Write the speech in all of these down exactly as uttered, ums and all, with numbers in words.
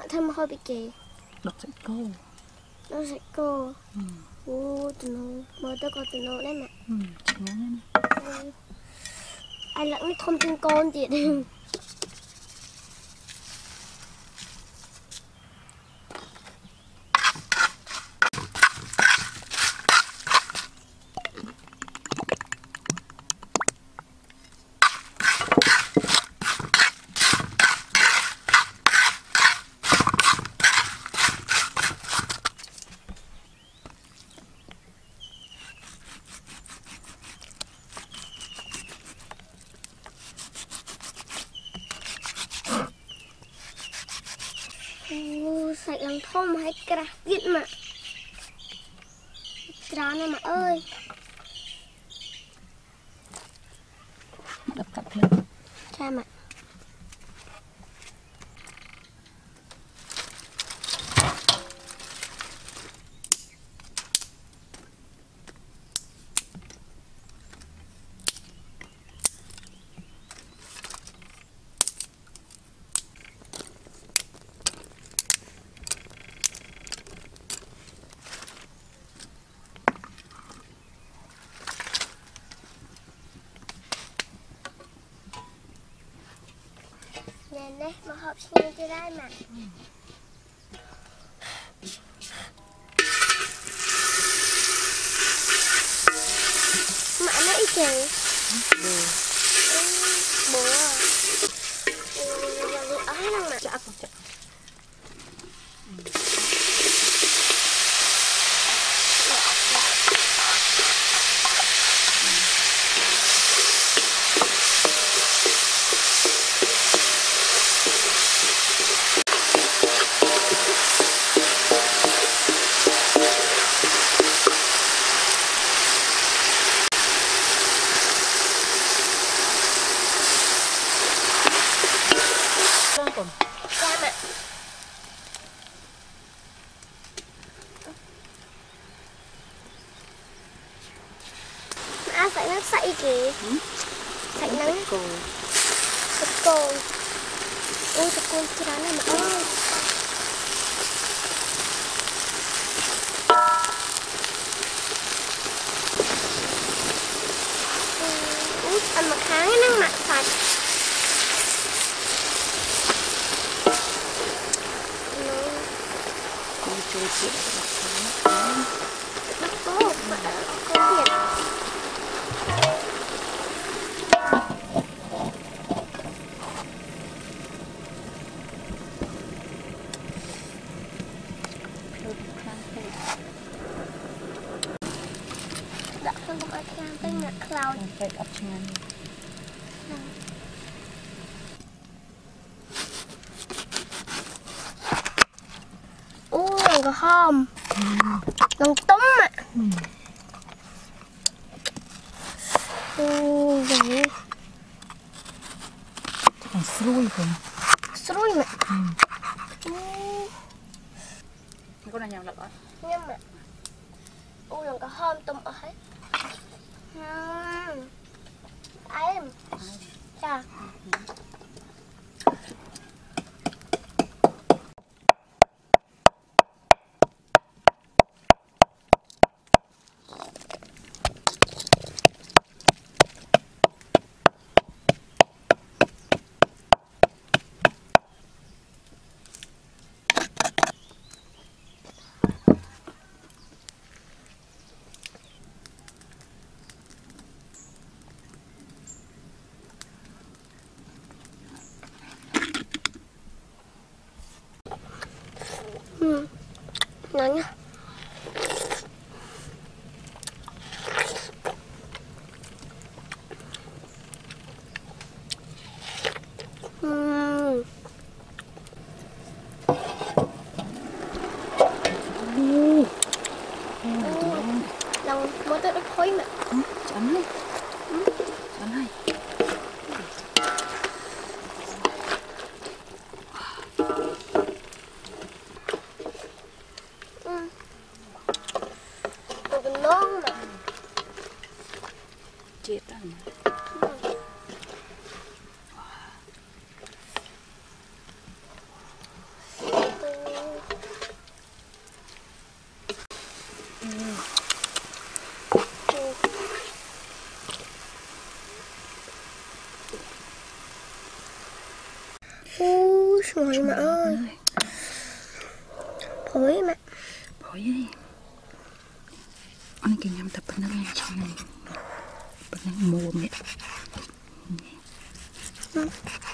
thơm hơi bị kỳ. Đọc sạch cô. Đọc sạch cô. Ừ. Ô, tụi nó, mơ tôi có tụi nó đấy mẹ. Ừ, chị ngon lên. Ừ. Ai lẫn thông tin con chị đi. Ừ. Sạch làm thơm hay cả viết mà. Trả này mà ơi. Đập cặp lên. Cha mà. Nè nè, mà hộp xin cho ra mà. Ừ. Mẹ nó ít kì. Bồ. Ừ, bố à. Ừ, rồi ở hết không mà. Chả có chả. Còn. Cha mà. Má phải nó sậy kìa. Ừ? Sậy nắng. Cô. Thật cô. Ôi thật cô chứ đó này mà ơi. Út ăn một tháng nó mặn sạch. Chui chị bắt cô mà cô Việt. Đã không có ăn tên là cloud. Phải ấp ngang. Ô, có hòm. Lòng tấm ạ. Ô, vậy. Còn xui không? Xui mẹ. Ừ. Con này nhào lợn. Nhưng mà ôi lòng có hòm tấm ở hết. Uhm. Em. Chà. Ừ. Ngon nhá. Ừ. Ừ. Lòng mới tới nó khói mà. Ừ, chấm đi. Ừ. Chấm hay. Ừ. Mẹ ơi. Phối mẹ. Phối đi. Anh cái nhắm tập bên nó lên trong này. Bên nó mua mẹ. Ừ.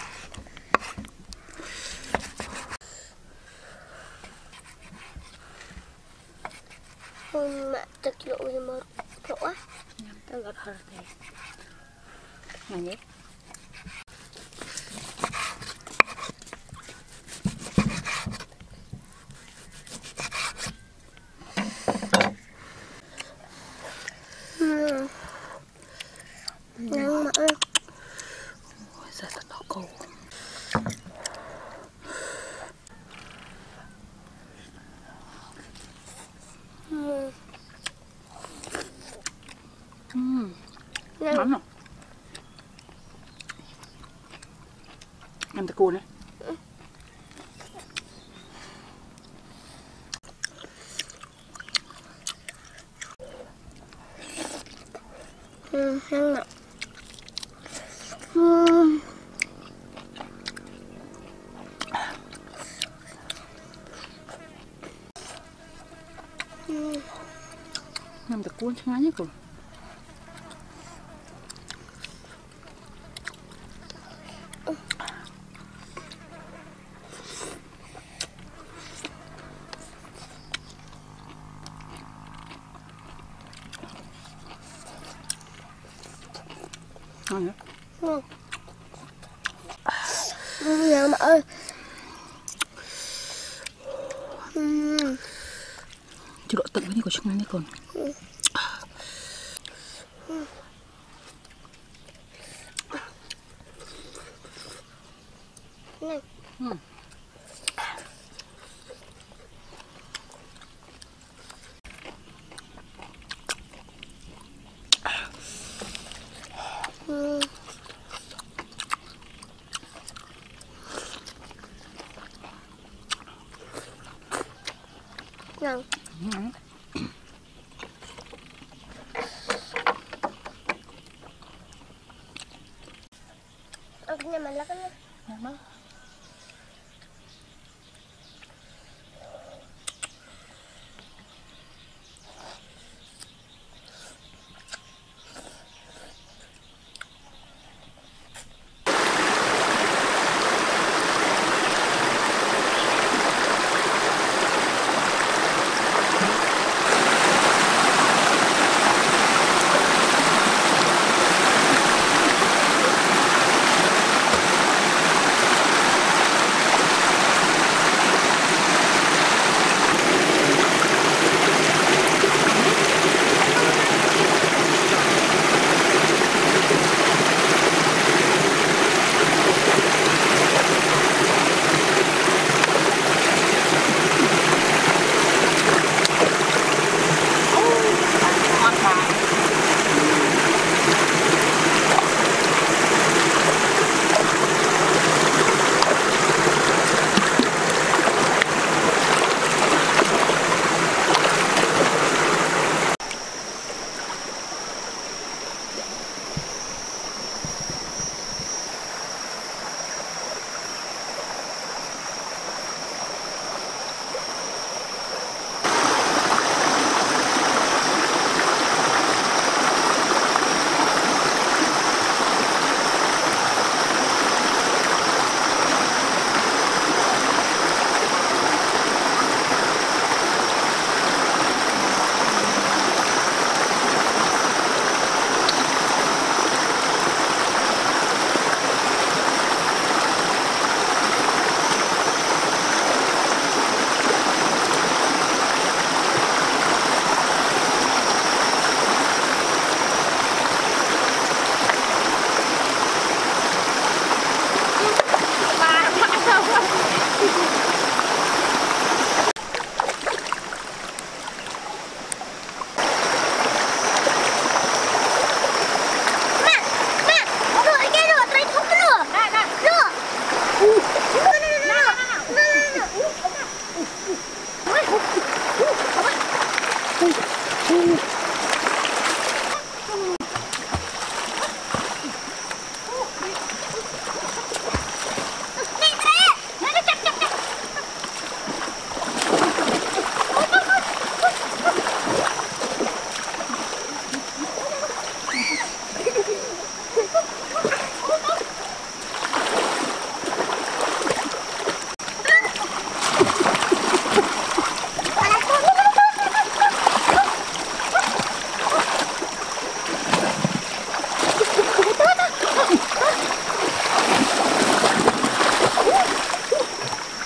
Ôi mẹ chặt lộ gì mà rõ á. Nhắm tới gọt hơi thì. Này nhé. Ừ. Ngon mẹ ơi. Ôi giờ thật đỏ cổ. Ừ. Ừm. Ngon. Mắm rồi. Em ta cua nữa. Ừ, ngon mẹ. Ừ. Ừ. Em ta cua chẳng nhá cô. Ngon nhá. Ngon. Ừ, ngon mẹ ơi. Ừ. Chứ độ tận với đi của chúng này còn. Ừ. Ừ. Ngon. Ừ. Ừ. Ngon. Ngon. Ăn cái nhà mình là cái này. Ngon lắm.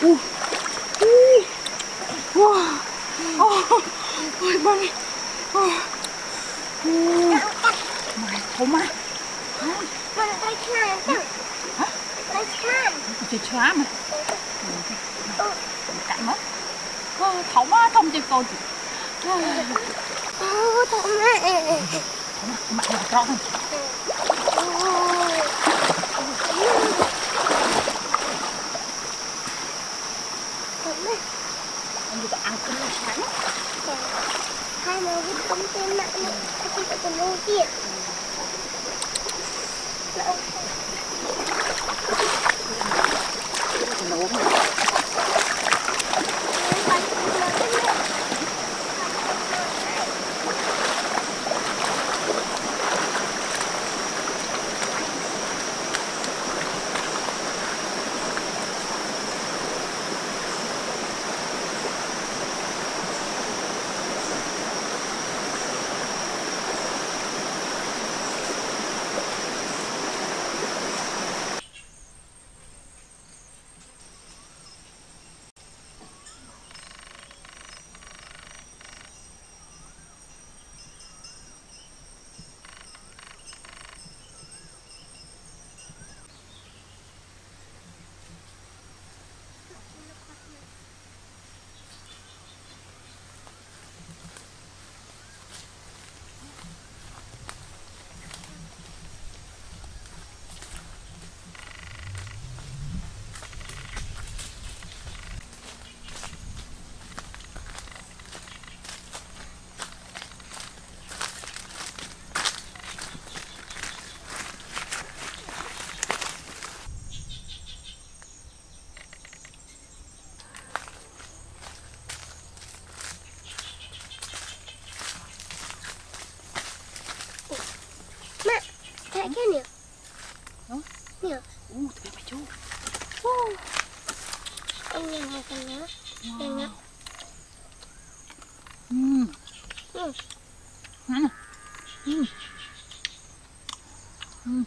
Uh. Uh. Wow. Oh. Ôi ba đi. Oh. Uh. Mày không á. Mana tay chan chứ? Hả? Tay chan. Chị xóa mà. Cãi mất. Không á, không chơi con. Ô, thằng mẹ. Không á, mẹ là con thôi. Anh vừa ăn cơm sáng. Hai người biết không tên nặng nữa, không phải còn nô kia. Nấu mà. Kayak gini. Hah? Iya. Uh, tapi apa cu? Uh. Ini makannya. Enak. Hmm. Hmm. Mana? Hmm. Hmm.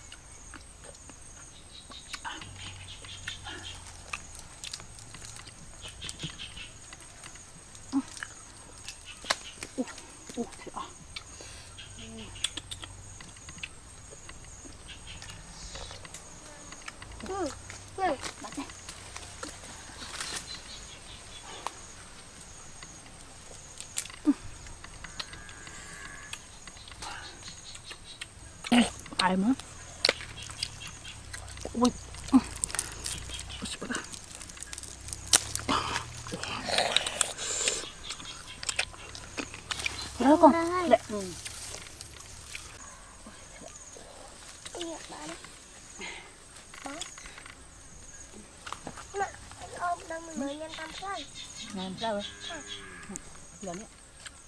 Uh, uh, thế à? Hmm. Hmm. Bắt này. Ai mà? Ui. Господа. Đó con. Đấy. Ừ. Iya, bạn. Đó. Mẹ, ông đang mới nhân tam xoay. Làm sao vậy? Lớn đấy.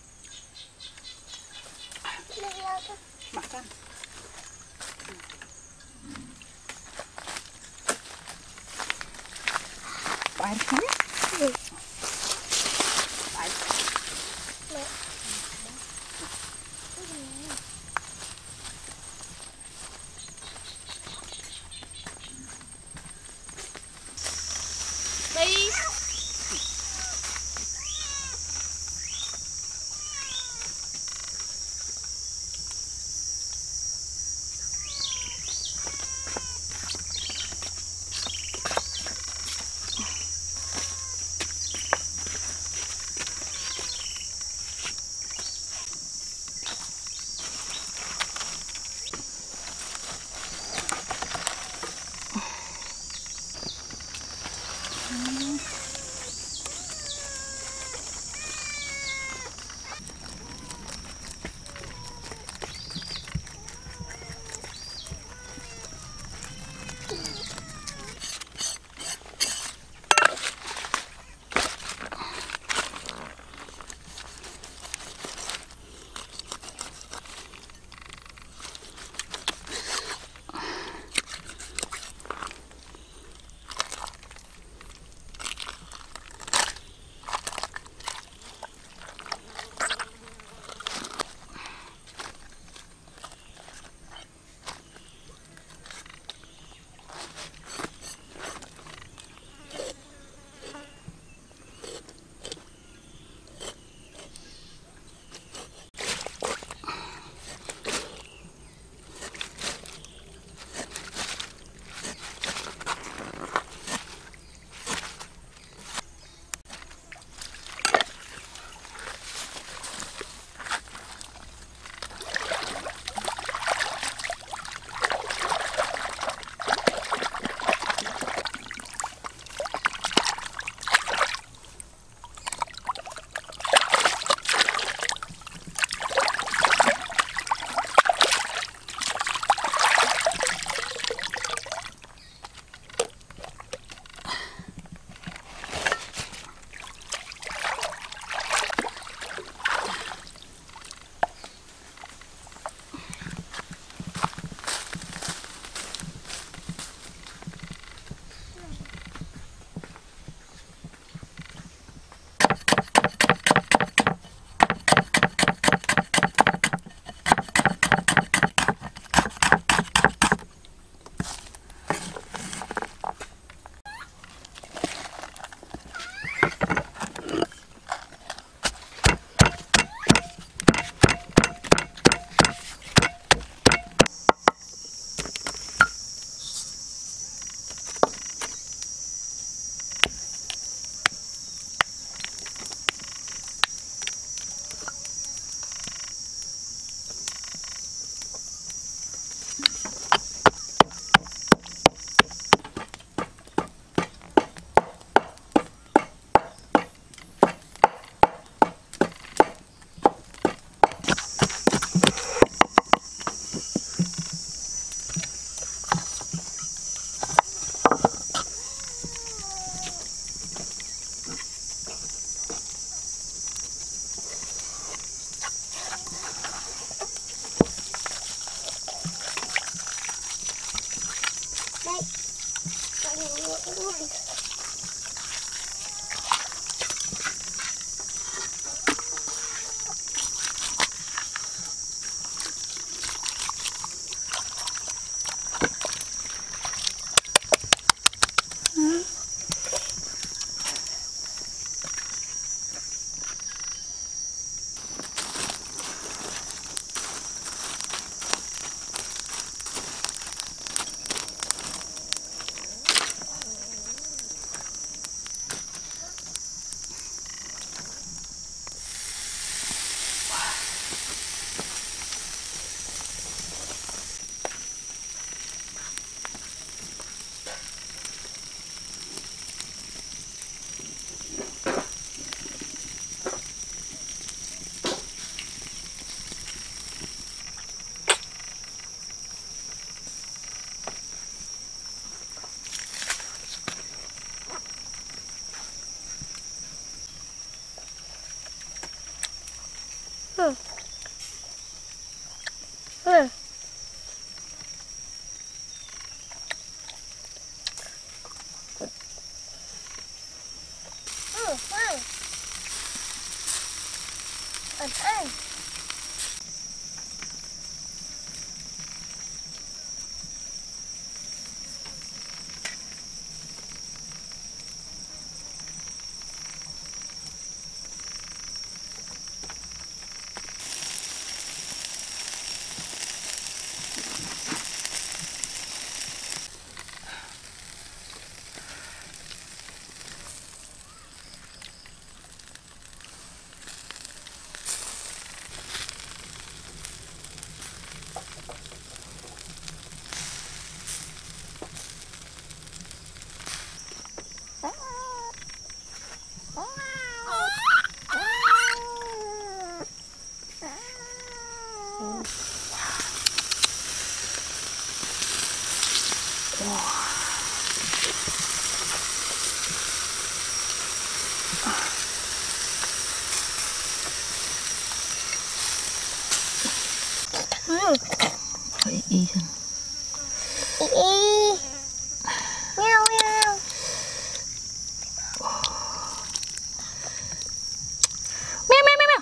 Đây là cái Mặc canh. Bạn khánh. gì? Bạn. Mẹ. Đi. Thật ơi. Phải y thân. Y y. Meow meow. Meow meow meow meow.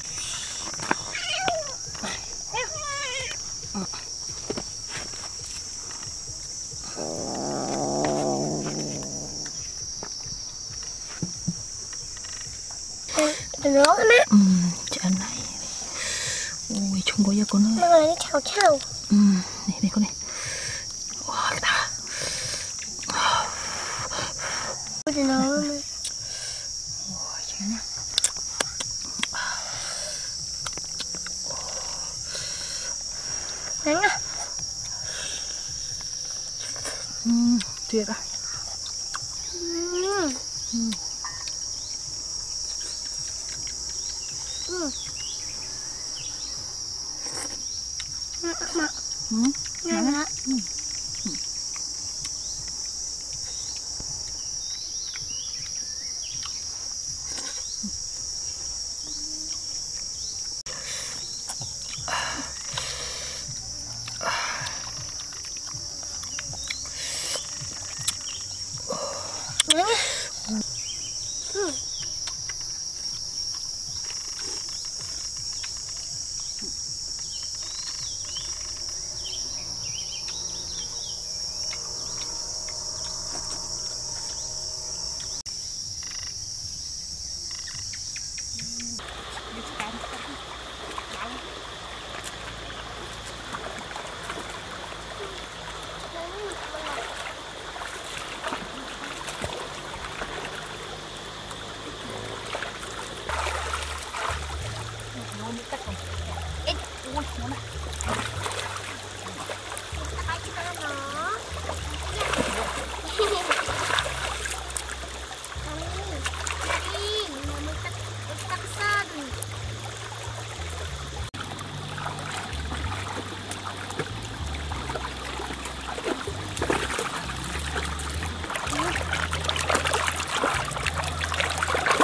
Nó nữa. Ừ, chả này. Ui, trông có giờ con ơi. Nó này chào chào. Ừ, này này con này. Wow, cái ta. Ôi trời nó. Ôi, chả nè. Nắng à. Ừ, tuyệt à. Ừ. Ừ. Ừ. Mà. Ừ. Ngon hả? Ừ. Ừ. Nắng à. Ừ.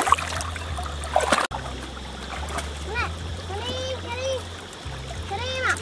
Nè, cái đi, cái đi, cái đi mà.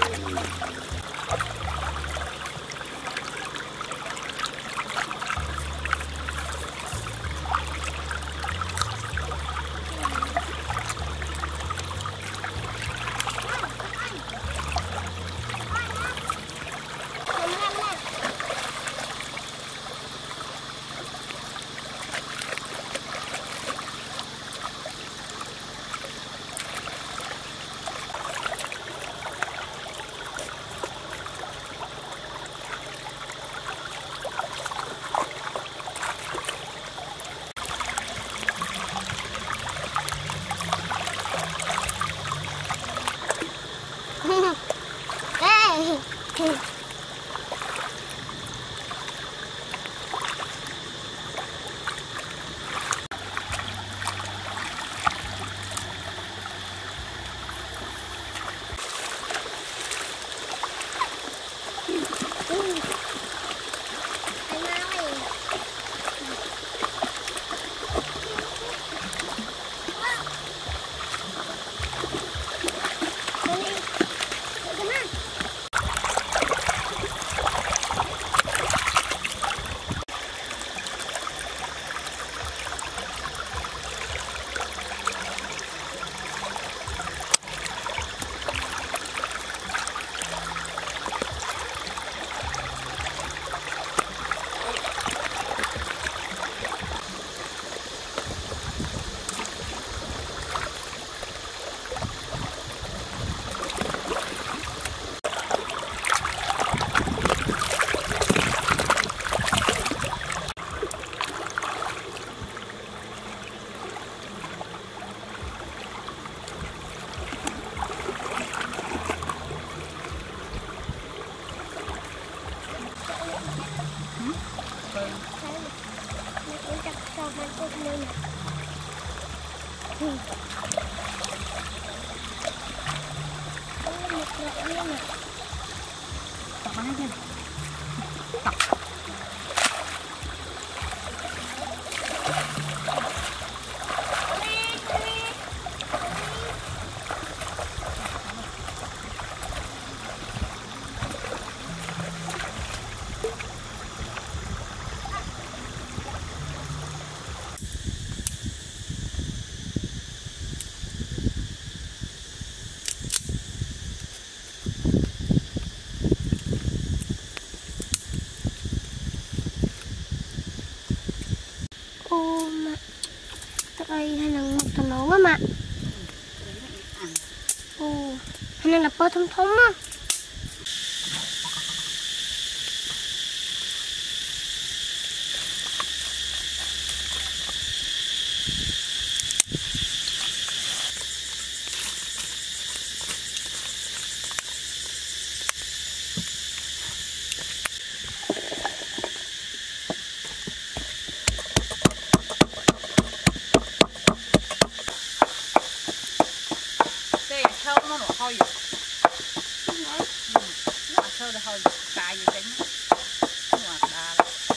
Tọc vào đây Tọc. Đây hay là một thằng nấu á mà. Ồ, hay là bơ thông thông á. Nó nó hơi nó sơ hơi cài gì đấy nó đà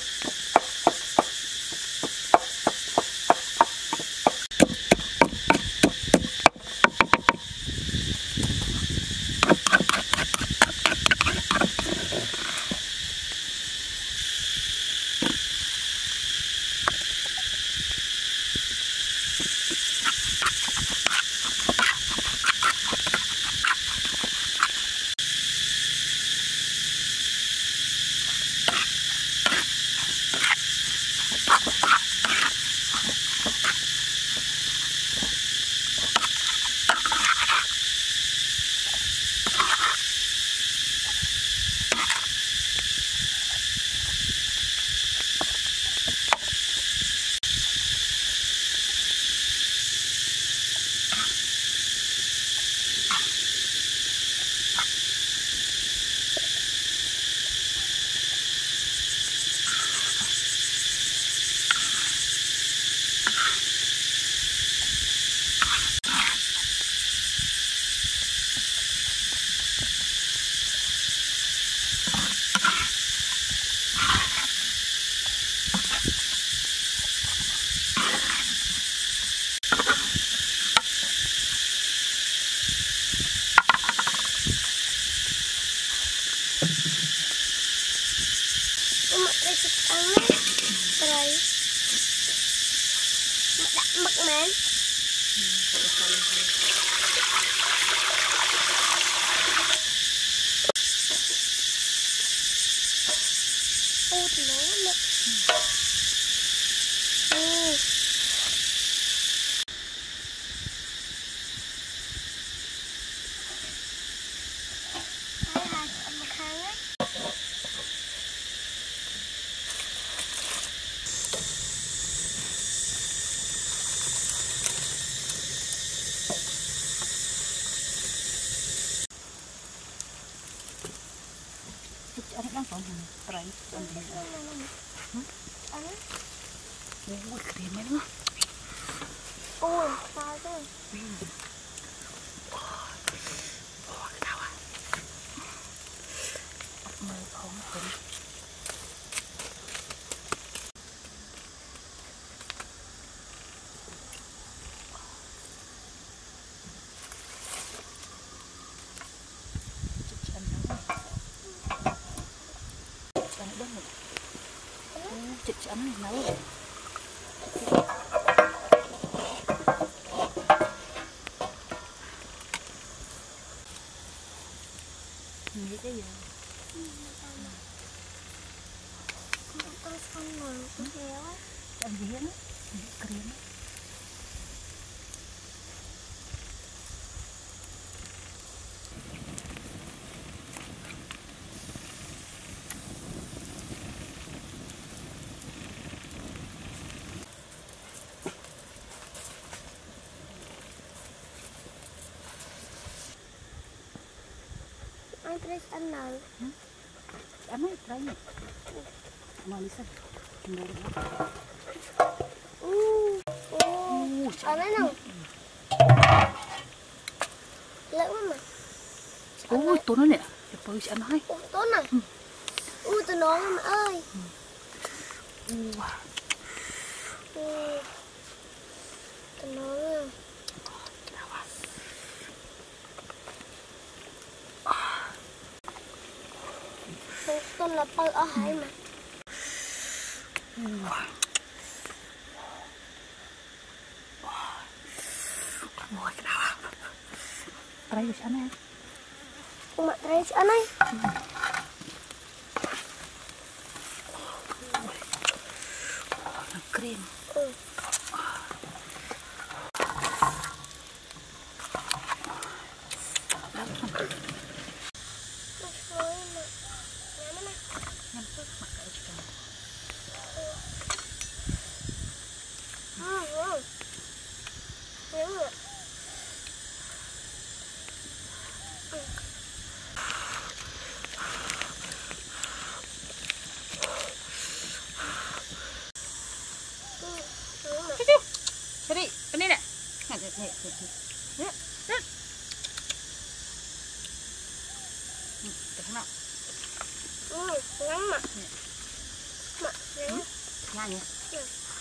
Mực men. Ô thì nó mực. Ừ. Hai hai một hàng ấy. Anh đang còn hàng trái anh đi anh ui keren ya lu ui sao thế oh ketawa mời không không chích ấm nấu rồi nghĩ cái gì tôi xong rồi cũng héo á ăn gì hết á keren anh tres ăn nào ăn ấy đấy mà đi xem u u ăn đấy nào Ui, tốn nó nè. Để bơi chị ăn nó hay. Ui, tốn này. Ừ. Ui, tụi nó mẹ ơi. Ừ. Ui. Ui. Tụi nó ơi. Tụi nó bơi ở hải mà. Ui. Ui, cái nào à? Đây chị ăn này. Không mà đây chị ăn này. Keren. Ừ. Jadi, ini nak. Nih, nih, nih. Nih, nih. Nih, tengok nak. Ừ, ngắn mà. Mà ngắn. Ngắn nhỉ? Ừ.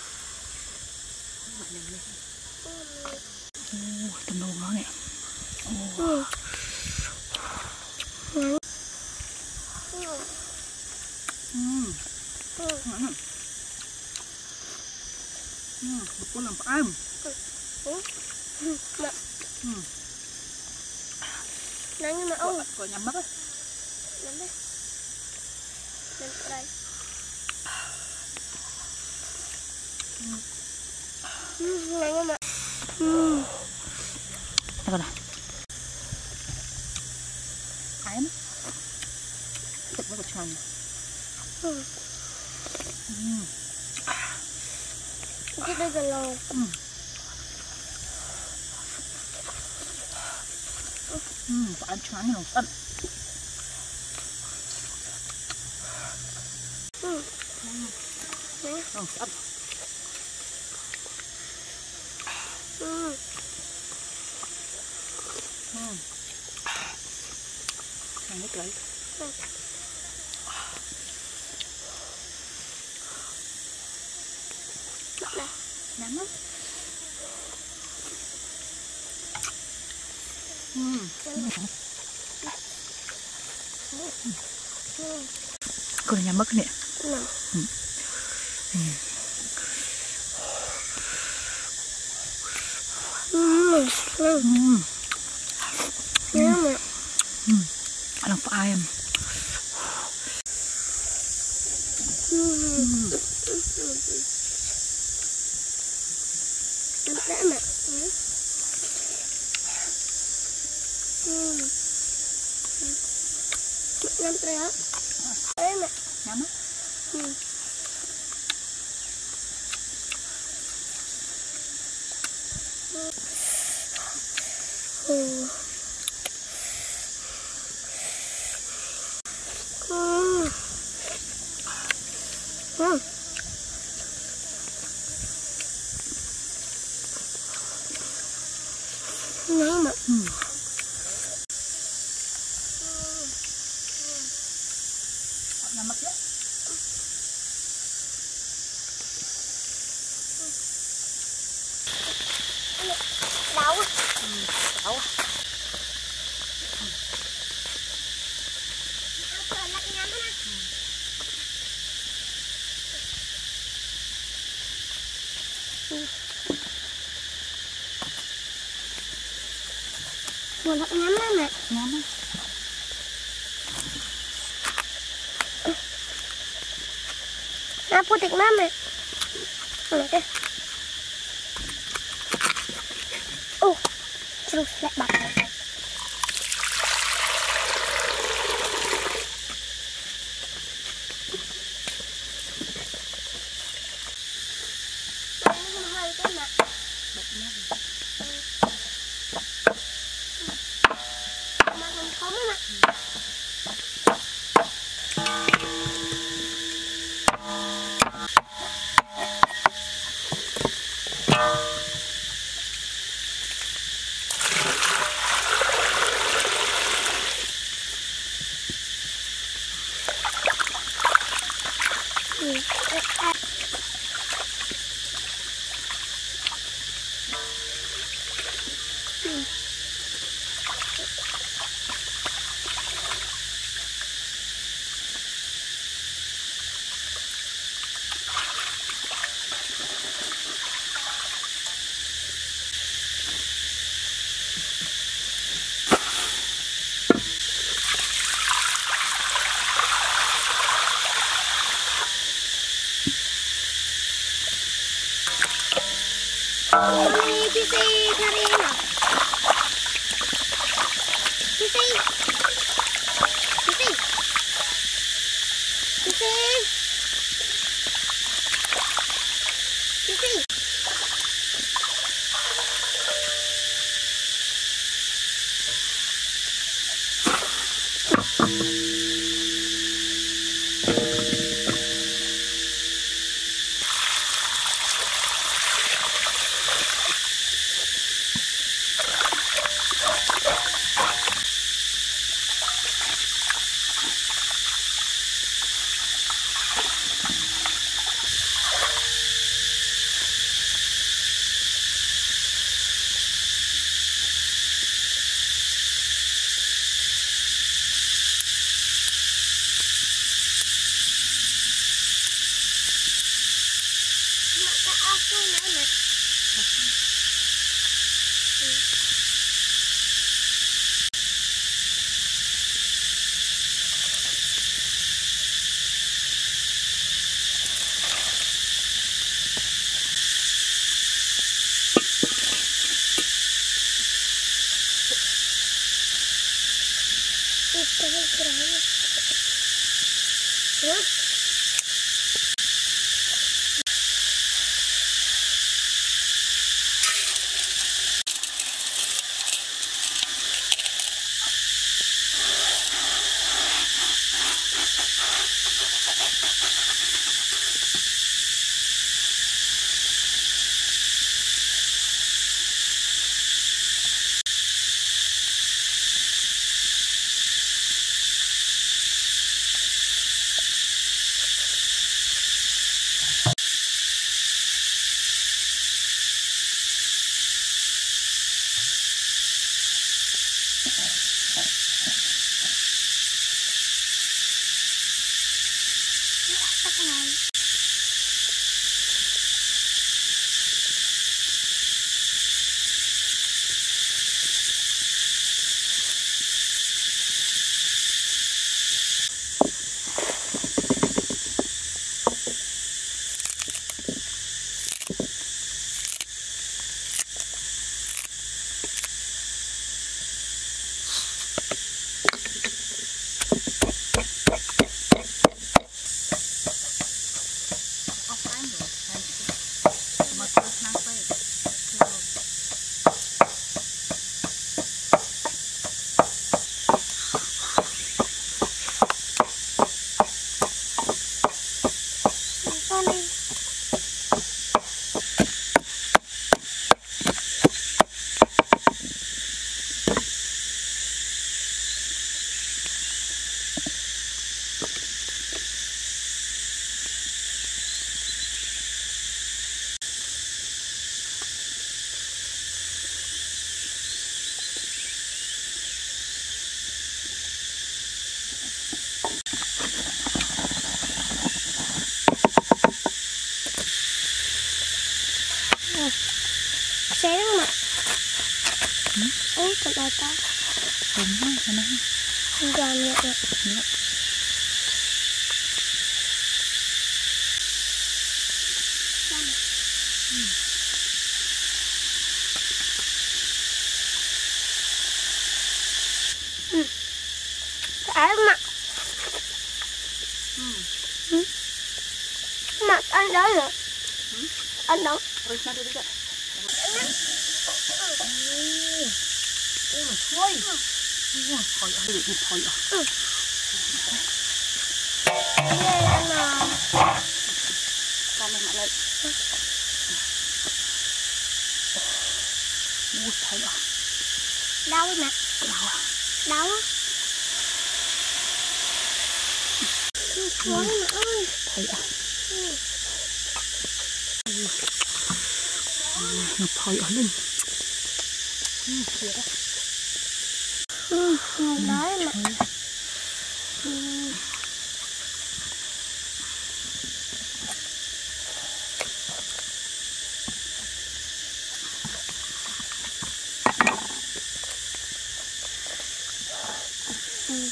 Mà ngắn nhỉ? Ừ. Ồ, tầm đồ ngon nè. Ồ. Ừ. Ngắn. Ừ. Ừ. Ừ. Ừ, một con làm ăn. Ừ. Ừ. Mà. Ừ. Nắng nhưng mà ông. Có nhắm mắt á. Nhắm đây. Nhắm ở đây. Ừ. Ừ, nắng nhưng mà. Ừ. Đây con nào. Ai em? Thật nó có tròn. Ừ. Ừ. Cái đây là lò. Ừ. Ừ, có ăn tròn như lòng sẵn. Ừ. Nè. Lòng sẵn. Ừ. Ừ. Ăn hết đấy. Ừ. Đây. Nhắm á. Ừ. Ừ. Con nhắm mắt nè. Ừ. Ừ. Ừ. Ừ. Ừ. Ừ. Nhớ mà. Ừ. Ăn không phải em. Ừ. Ừ. Ăn đã mà. Ừ. Ừ. Nhắm đây á. Đấy mà. Nhắm á. Ừ. Ừ. Ừ. Ừ. Nhớ mà. Ừ. Nhắm mắt chứ. Đau á. Ừ. Đau á. Buồn lắm nhắm á mẹ. Nhắm á. Nah, putik mama. Oke. Oh, terus lihat bak. Ừ. Ini Cici cari enak. Cici, Cici, Cici, Cici. Aku nak. Itu kerana. Hah? Saya mak. Hmm? Oh, ternyata. Rumah mana? Enggak niat ya. Enggak. Hmm. Hmm. Cái mak. Hmm. Hmm. Mak ăn đó rồi. Hmm? Ăn đó. Ôi, nó đi kìa. Ôi, thôi. Ôi, thôi, ăn được một thôi à. Ừ. Đây ăn nào. Con này lại. Ôi, thôi à. Đau ấy mẹ. Đau à? Đau á. Thôi mẹ ơi. Thôi à. Ừ. Ừ. nó phơi ở lên. Ừ, đấy mà. Ừ. Ừ.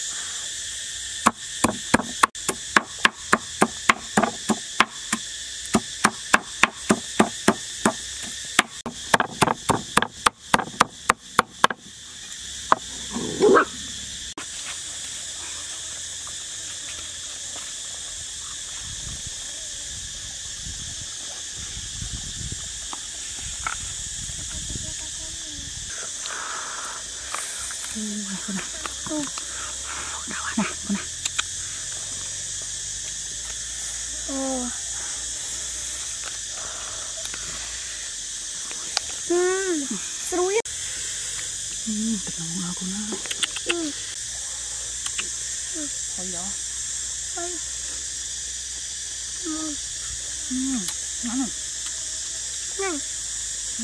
Con này. Ừ. Đau nè, con này. Ồ. Ừ. Srui. Ừ, thật là ngon con nó. Ừ. Thôi đó. Thôi. Ừ. Ừ, ngon rồi. Này. Ừ.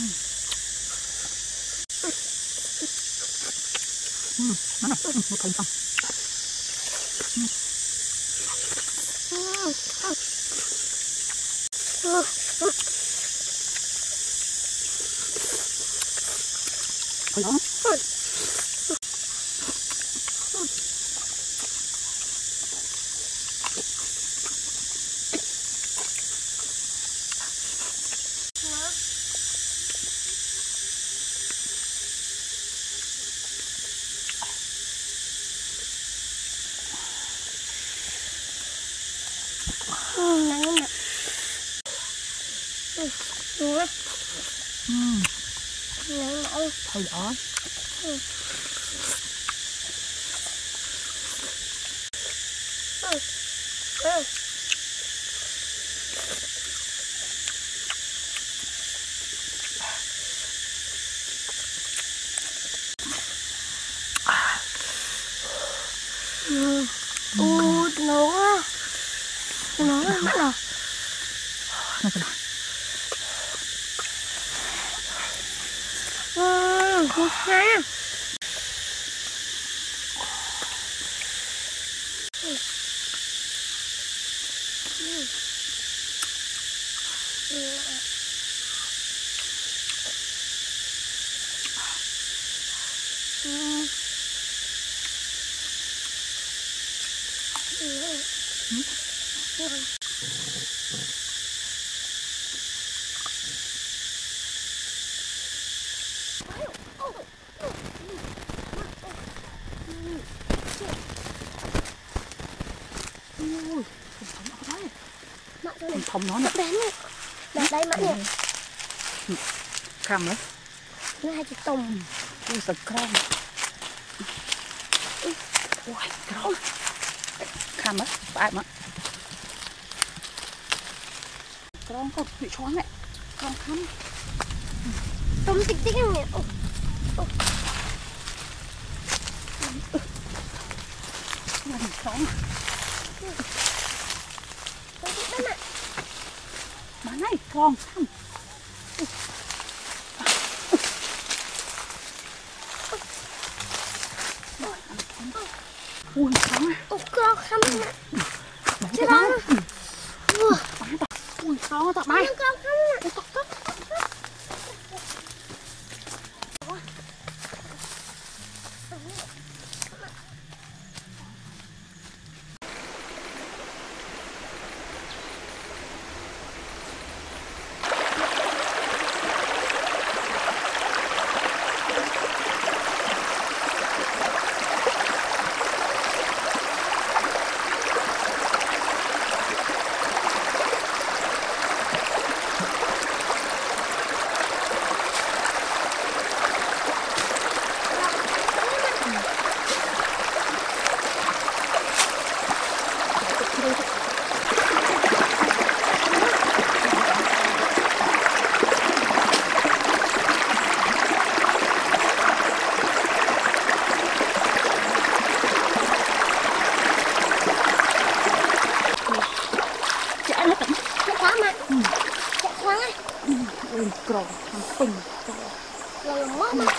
Ừ, ngon rồi. Ừ, một thành xong. Ừ. Ừ. Ừ. Ừ. Thôi đó. Ừ. Ừ, nắng nè. Ừ, đúng rồi. Ừ. Nắng nè. Thôi đó. Ừ. Ừ. Ừ. Ừ. Ui, nấu quá. Nấu quá mất rồi. Này con này. Ừ, ngon ha. Ừ. Ừ. Ừ. Ừ. Ừ. Ừ. Ừ. Ui, thùng thùng nó đấy. Mặn cho này. Thùng thùng nó nè. Bén này. Đặt đây mặn nè. Khăm đấy. Nó hai chục tùng. Ui, sạch con. Ui, con. Khăm đấy, phải mà. Con con bị choáng đấy. Con khăm. Tùng tích tích nè. Ồ. Ồ. Nó bị choáng. Tùng tích đấy mà. Mà này, con khăm. Ui, choáng à. Ồ, con khăm mà. Chết đó. Ui, con thật bay. Con khăm mà. Chả nó tận. Chạy khoáng mà. Chạy khoáng ấy. Ui, cồn. Bình. Rồi mất mà.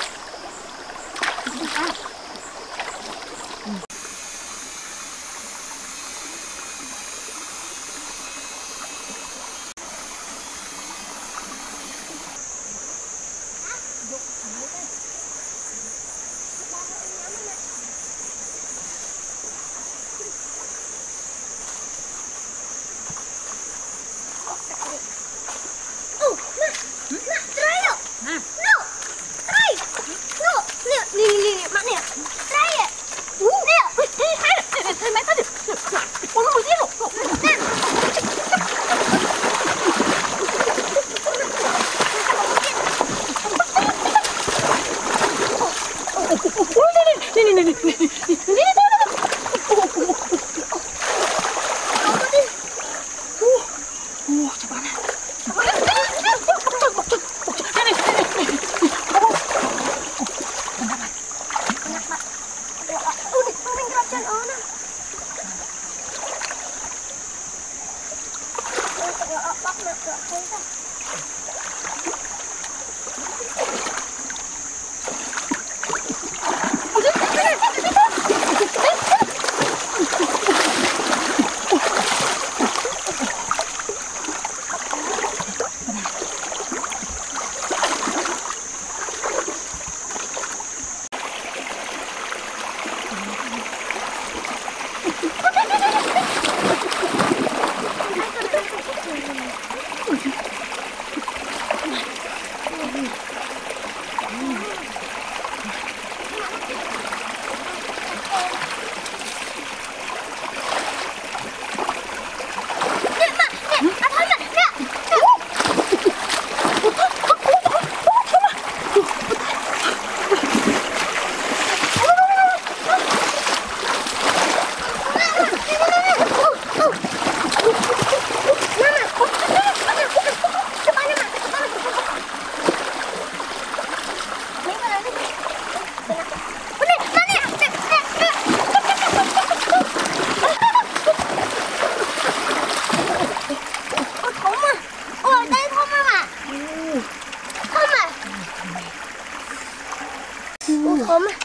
Thơm á.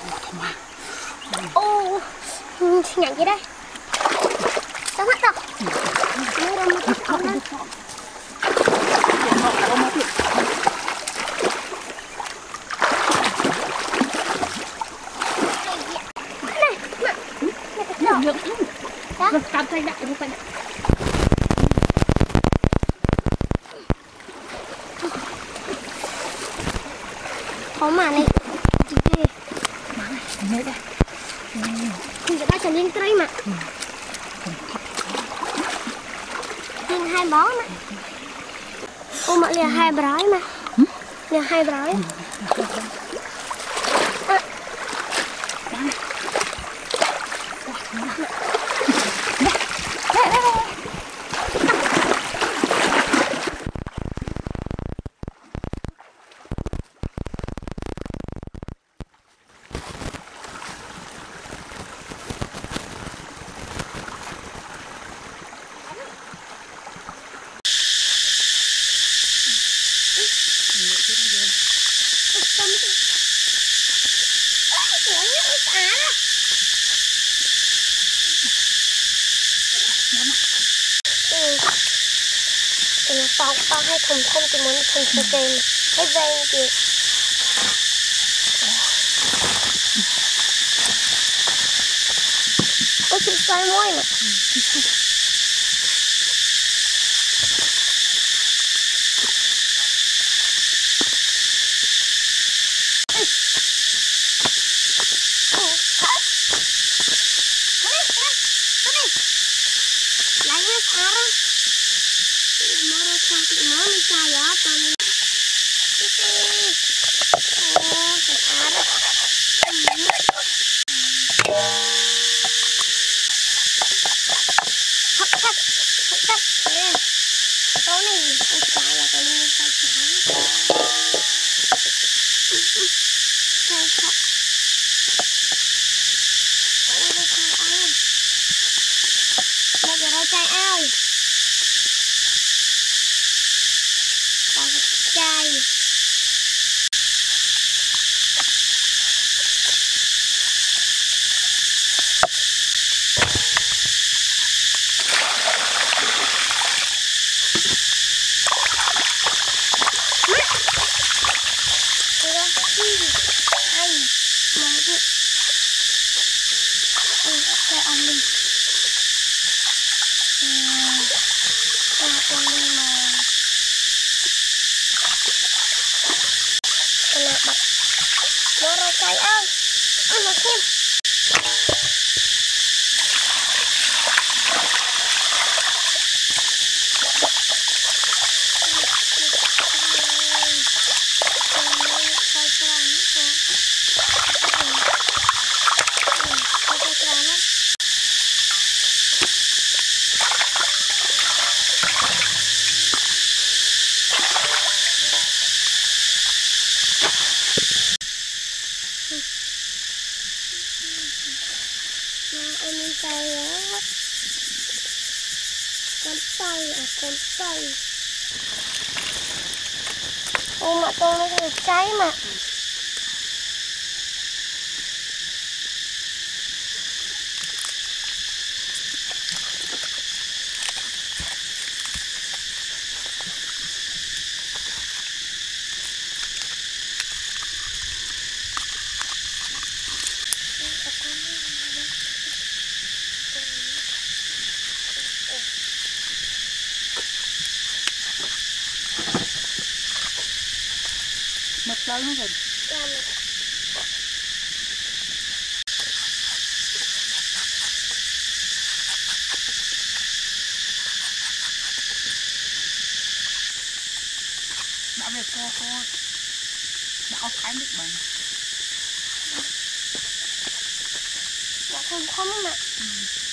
Ô, nhặt gì đây? Sao hết đâu? Mới đâu mới thích ống lên. Này, nè. Nè, đó. Tạm tay đại, tay đại. Thơm mà này. Nhớ đây. Mình đã trồng lên cây mà. Lên hai bó mà. Ô mà lìa hai bói mà. Lìa hai bói. Tao tao hay thùng không thì muốn thùng thùng kèm hay ven kìa. Có chữ sai môi mà. Chai ao. Mà chứ. Ừ, cái ăn đi. Ừ, ăn đi mà. Kena bak. Nó ra cay ơi. Ăn nó xem. Anh cay á. Con cay à, con cay. Ô mà tôm nó được cháy mà. Mất lớn không rồi. Đã về co co. Đã áo thái nước bằng. Đã không không mà. Ừ.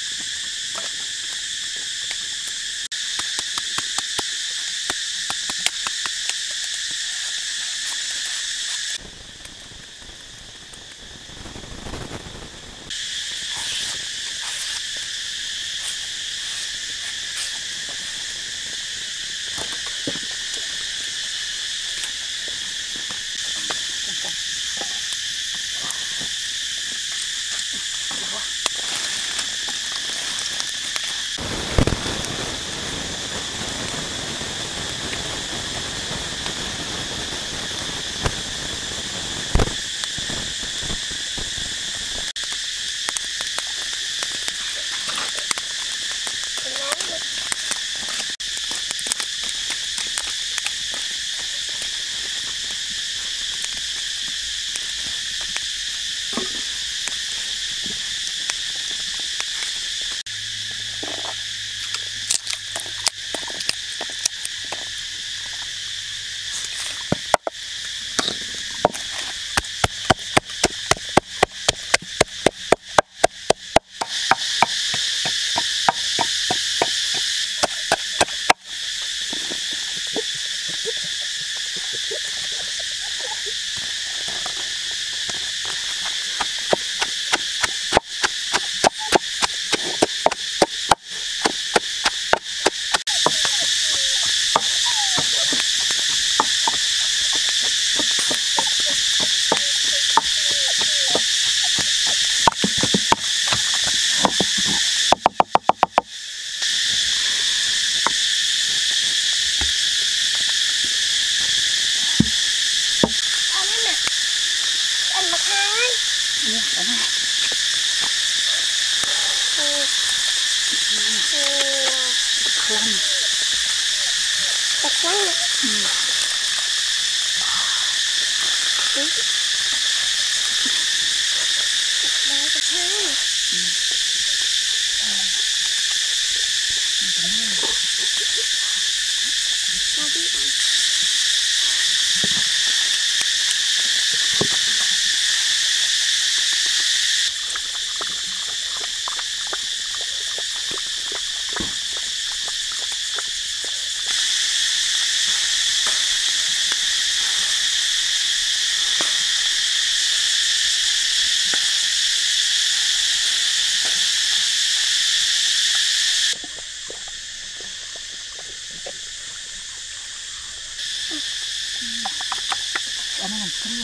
Anh làm cream.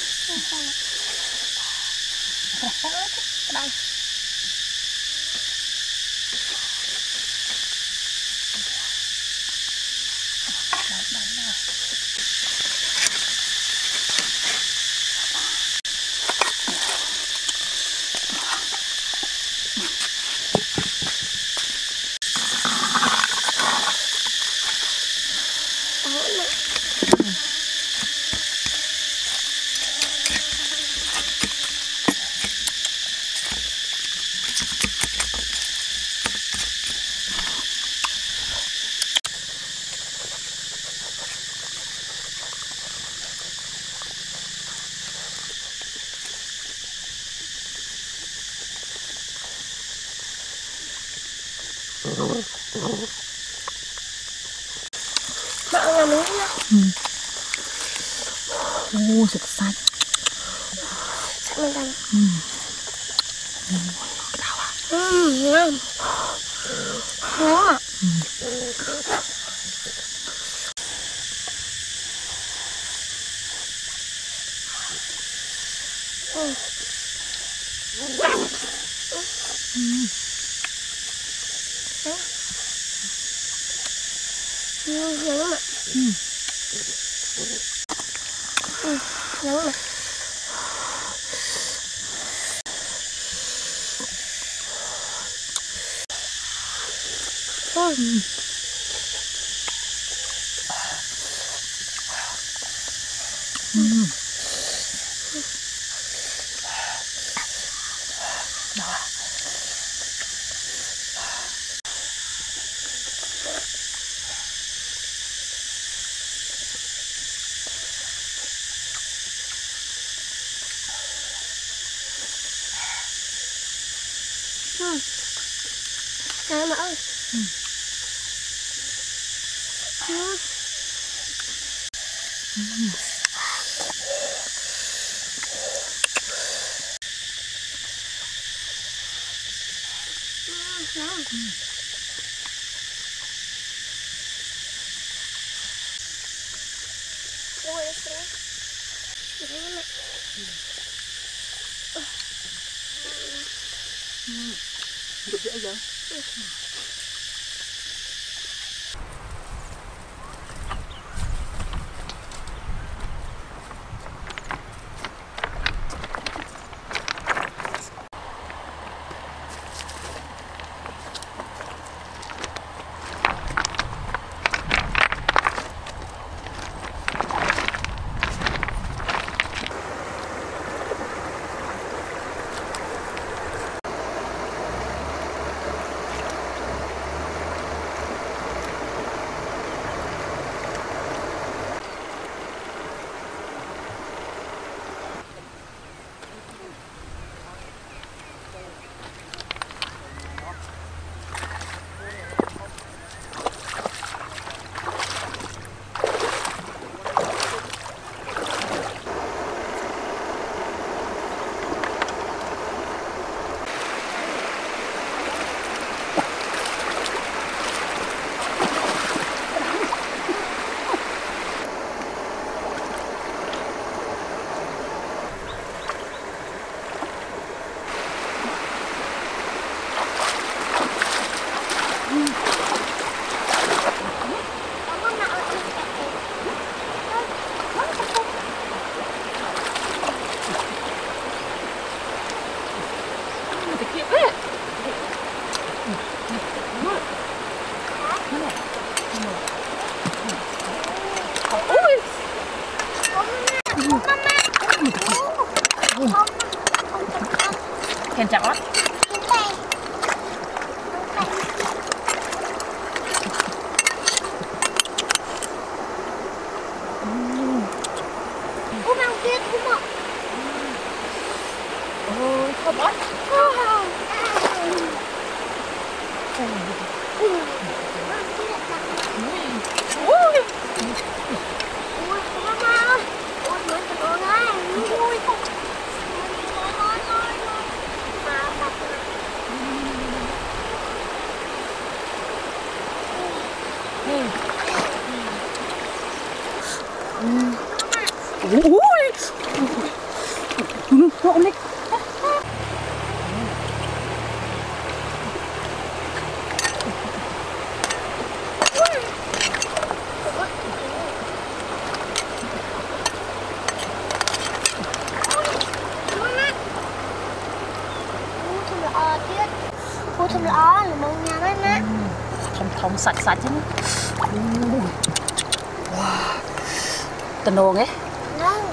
Đây. Mẹ làm miếng nha. Ừ. Ô, sạch sạch. Sạch mình làm. Ừ. Ôi, cái đau à? Ừ, ngon. Ngon mà. Ừ. Ừ. Ừ. Ừ, ngon mà. Ừ. Ừ, ngon mà. Ừ. Ừ. Ừ. Đau à? Ừ. Ngon mà ơi. Ừ. Ừ. Ừ. Ừ, ngon. Ừ. Ôi, đấy. Ngon mà. Ừ. Được dễ dàng. Ừ. Kèn chặt lắm. Ủa mang kia cũng mà. Ôi, thơm quá. Ui. Ui, mama ơi. Ui, mới thật ơi ơi. Ui, không. Thôi, thôi, thôi, thôi. Mà mặt mà. Ừ. Ui. Ngon đấy. Cô thầm lõ là một nhà mấy má. Thông thông sạch sạch chứ. Wow. Tình đồ nghe. Ngon.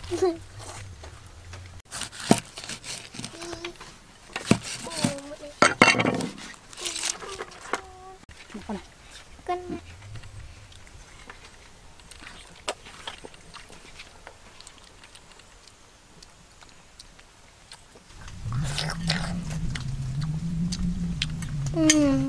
con này. Con này. Ừm.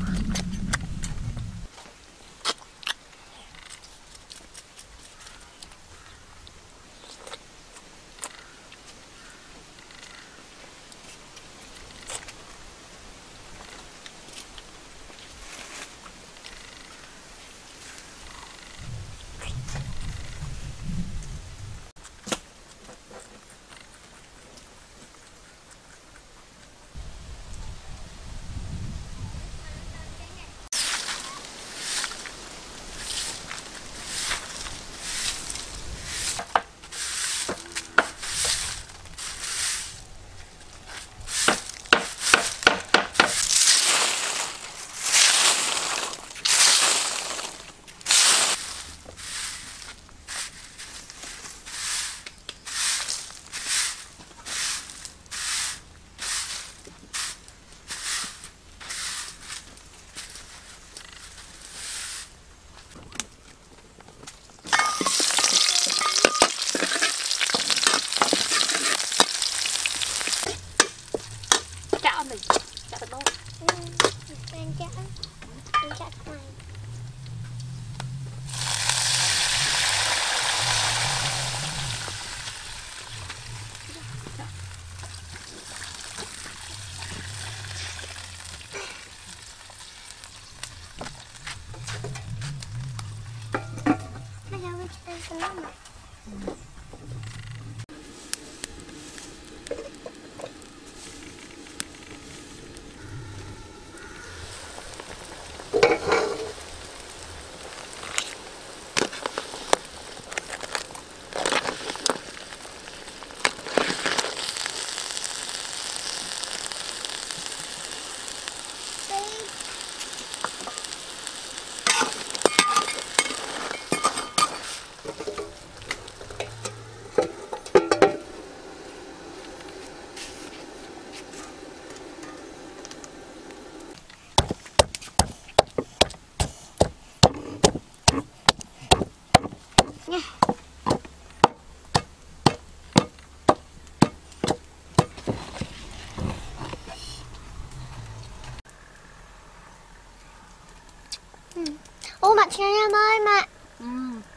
Ô mặt cho em ơi mà. Ừ.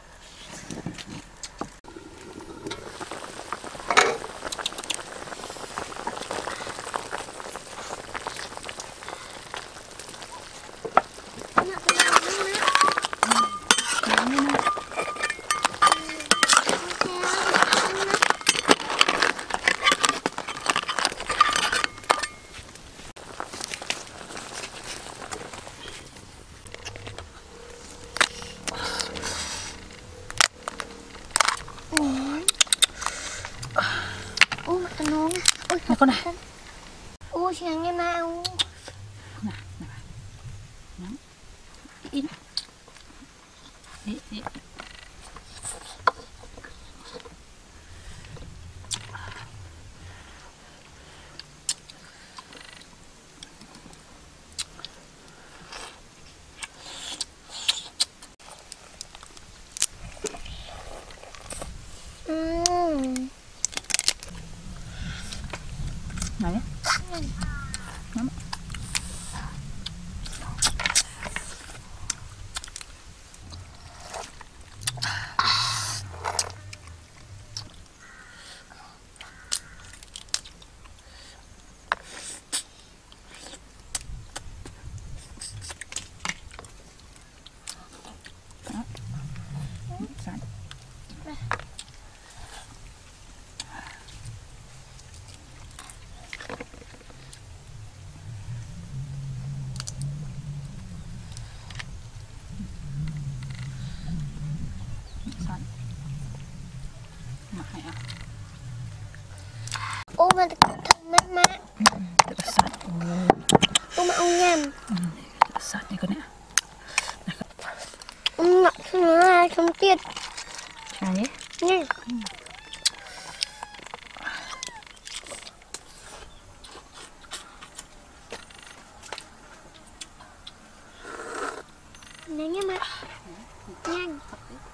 Này con này. Ui chàng nghe nào. Này, này. Nắm. Ít. Ít, ít. Ừm. Này nhé. Nắm. Sẵn. Sẵn. Mà hay à. Ô mà thằng má má. Được sẵn. Ô mà ông nhầm. Được sẵn đi con nè. Ông ngọt nữa không tiết. Chà nhé. Nè. Nè nha má. Nhanh.